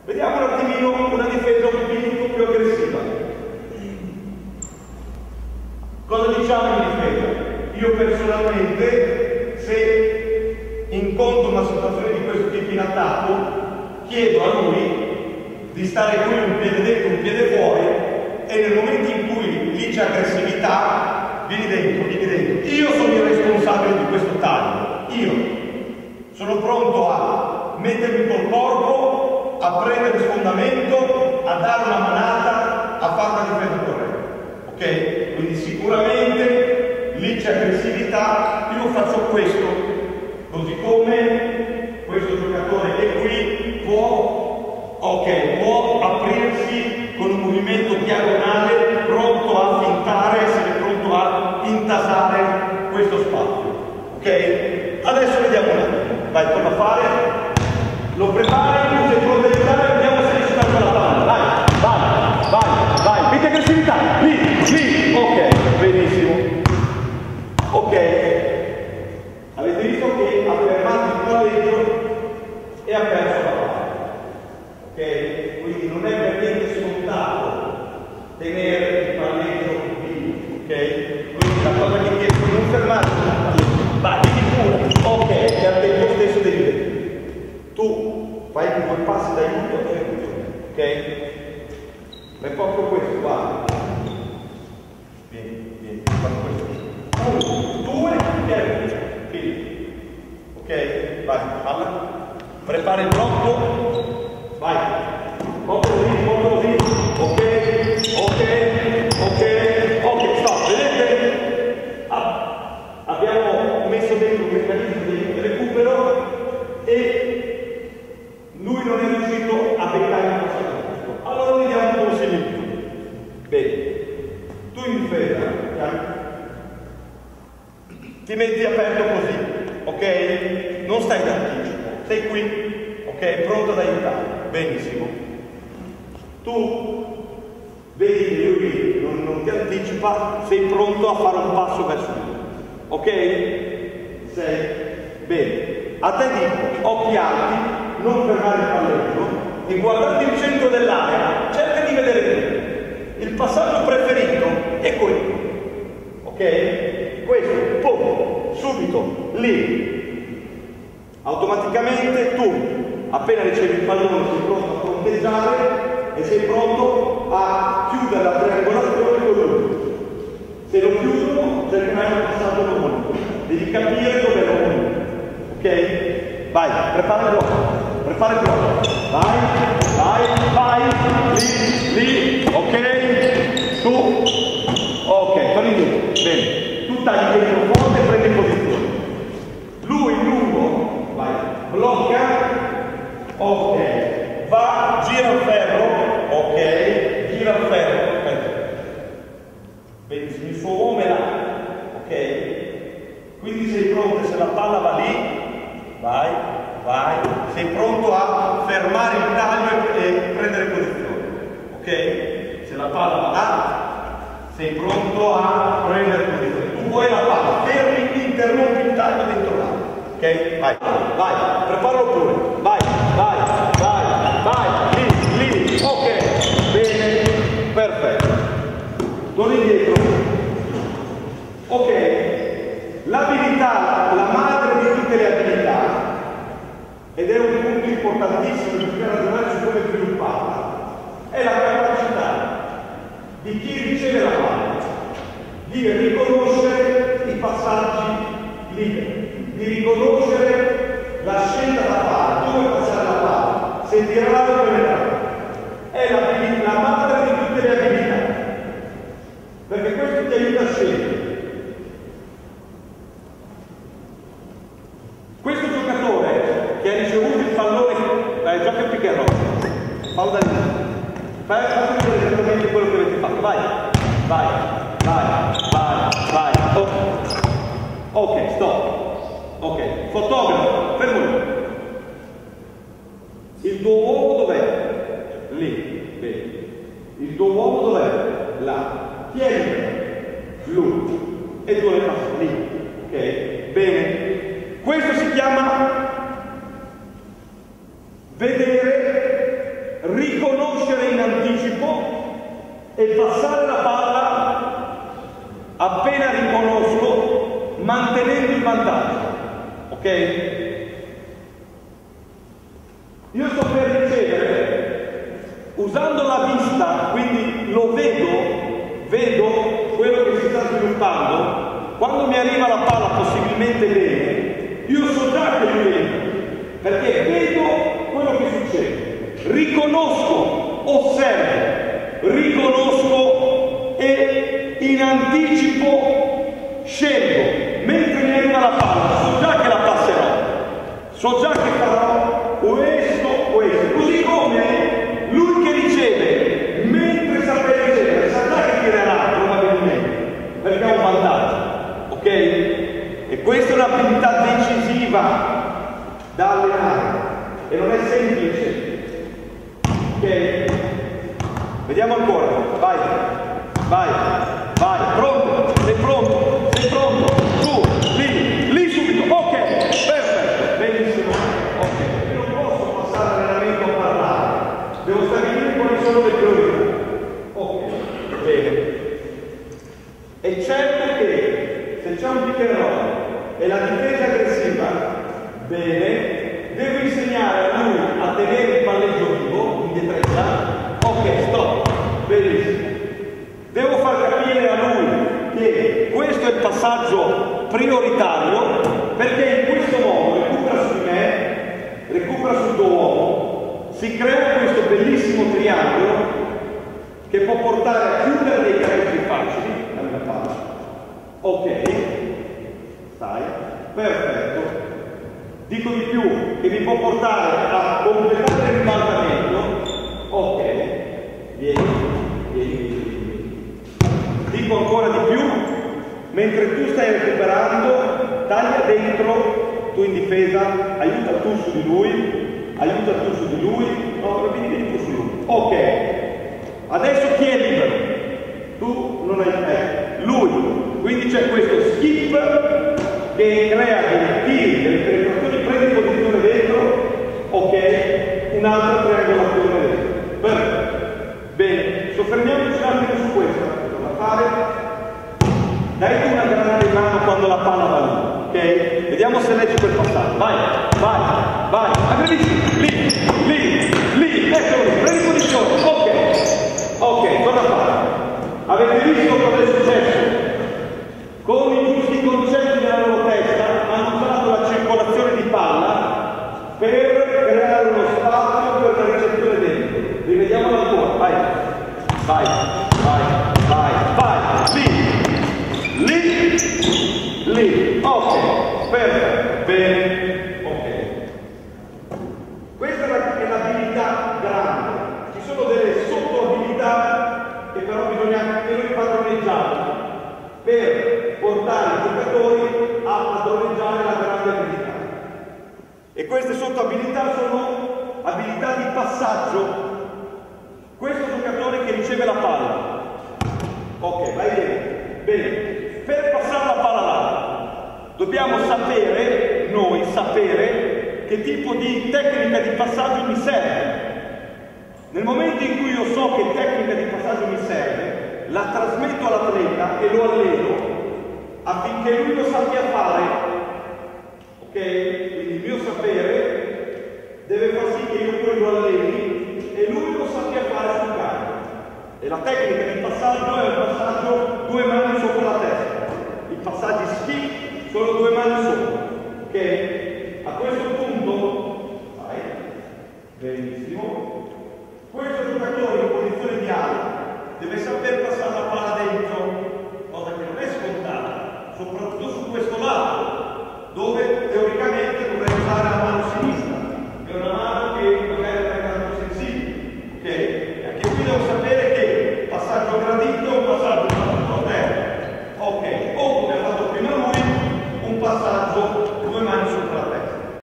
Vediamo un attimino una difesa un pochino più aggressiva. Cosa diciamo in difesa? Io personalmente, se incontro una situazione di questo tipo in attacco, chiedo a lui di stare qui un piede dentro, un piede fuori, e nel momento in cui lì c'è aggressività, vieni dentro, vieni dentro. Io sono il responsabile di questo taglio. Io sono pronto a mettermi col corpo, a prendere sfondamento, a dare una manata, a fare una difesa corretta. Ok? Quindi sicuramente lì c'è aggressività, io faccio questo, così come questo giocatore che qui può aprirsi con un movimento diagonale, pronto a fintare, essere pronto a intasare questo spazio. Ok? Adesso vediamo un attimo. Vai, torna a fare. Lo prepari, tu sei pronto a aiutare, vediamo se riesci a dare la palla. Vai. Metti aggressività. Lì. Ok, benissimo. Ok. Avete visto che ha fermato il palleggio e ha perso la palla. Ok? Quindi non è per niente scontato tenere il palleggio vivo. Ok? Quindi la cosa che chiedo è non fermarsi sul palleggio. Vai, pure. Ok, e al tempo stesso devi vedere. Tu fai 2 passi d'aiuto e funziona. Ok? È proprio questo, guarda. Vieni, fai questo. 1, 2, e ok? Vai, falla. Prepara il blocco. Vai. Molto così. Ok, stop. Vedete? Abbiamo messo dentro un meccanismo di recupero e lui non è riuscito a beccare il passaggio. Allora gli diamo un consiglio in più. Bene. Tu in difesa, ti metti aperto così, ok? Non stai d'anticipo, sei qui, ok? Pronto ad aiutare, benissimo. Tu vedi che lui non ti anticipa, sei pronto a fare un passo verso lui, ok? Sei bene. A te dico, occhi alti, non fermare il palleggio e guardando il centro dell'area, cerca di vedere bene. Il passaggio preferito è quello, ok? Questo, pum, subito, lì. Automaticamente tu, appena ricevi il pallone, sei pronto a fronteggiare e sei pronto a chiudere la triangolazione con lui. Se lo chiudono, cercherai un passaggio normale. Devi capire dove è lo momento. Ok? Vai, prepara il blocco. Vai. Lì. Ok? Tu. Ok, torni indietro. Bene. Tu tagli dentro forte e prendi posizione. Lui lungo. Vai. Blocca. Ok. Va, gira il ferro. Ok. Gira il ferro. Benissimo. Il suo uomo è là. Ok? Quindi sei pronto, se la palla va lì, vai, sei pronto a fermare il taglio e prendere posizione, ok? Se la palla va là, sei pronto a prendere posizione. Tu vuoi la palla, fermi, interrompi il taglio dentro là, ok? Vai, preparalo pure, vai, lì, ok, bene, perfetto. Torni indietro, ok? L'abilità, la madre di tutte le abilità, ed è un punto importantissimo, bisogna ragionare su come svilupparla, è la capacità di chi riceve la palla di riconoscere i passaggi liberi, di riconoscere la scelta da fare, dove passare la palla, se tirare o penetrare. È la madre di tutte le abilità, perché questo ti aiuta a scegliere. Questo giocatore che ha ricevuto il pallone, gioca il pick and roll, fallo da lì, fai esattamente quello che avete fatto, vai, ok, stop, ok, fotografo, fermo lì, il tuo uomo dov'è? Lì, bene, il tuo uomo dov'è? Là, tieni lui e tu le passi lì, ok, bene. Questo si chiama vedere, riconoscere in anticipo e passare la palla appena riconosco, mantenendo il vantaggio. Ok? Io sto per ricevere, usando la vista, quindi lo vedo quello che si sta sviluppando. Quando mi arriva la palla possibilmente bene, io so già che lui entra, perché vedo quello che succede, riconosco, osservo, riconosco e in anticipo scelgo. Mentre mi arriva la palla, so già che la passerò, so già che farò questo. Così come lui che riceve, mentre sapeva ricevere, sa già che tirerà probabilmente, perché ha un vantaggio. Ok? E questa è un'abilità decisiva da allenare e non è semplice. Ok? Vediamo ancora. Vai, pronto? Sei pronto? Tu, lì subito. Ok, perfetto, benissimo. Ok, io non posso passare l'allenamento a parlare, devo stabilire quali sono le priorità. Ok, bene. È certo che se c'è un pick and roll e la difesa aggressiva, bene, devo insegnare a lui a tenere il palleggio vivo, in detrezza. Ok, stop, benissimo. Devo far capire a lui che questo è il passaggio prioritario, perché in questo modo recupera su di me, recupera sul tuo uomo, si crea questo bellissimo triangolo che può portare a chiudere dei canestri facili, la mia palla. Ok, stai, perfetto. Dico di più, che mi può portare a completare il ribaltamento. Ok, vieni. Dico ancora di più, mentre tu stai recuperando, taglia dentro, tu in difesa, aiuta tu su di lui, no, vieni tu su lui. Ok, adesso chi è libero? Tu non hai lui, quindi c'è questo skip che crea dei tiri, delle penetrazioni, prendi posizione dentro, ok, un'altra triangolazione dentro. Perfetto. Bene, soffermiamoci un attimo su questa. Dai tu una granata in mano quando la palla va lì, ok? Vediamo se leggi quel passaggio. Vai, aggredisci, lì, eccolo lì, prendi posizione, ok, torna a fare. Avete visto cosa è successo? Con i giusti concetti nella loro testa hanno usato la circolazione di palla per creare uno spazio per la ricezione dentro. Rivediamolo ancora, vai, lì, ok, perfetto, bene, ok. Questa è l'abilità grande, ci sono delle sottoabilità che però bisogna che noi padroneggiamo per portare i giocatori a padroneggiare la grande abilità. E queste sottoabilità sono abilità di passaggio. Questo giocatore che riceve la palla, ok, vai bene, per passare la palla là dobbiamo sapere che tipo di tecnica di passaggio mi serve. Nel momento in cui io so che tecnica di passaggio mi serve, la trasmetto all'atleta e lo alleno affinché lui lo sappia fare. Ok? Quindi il mio sapere deve far sì che io poi lo alleni e lui lo sappia fare sul campo. E la tecnica di passaggio è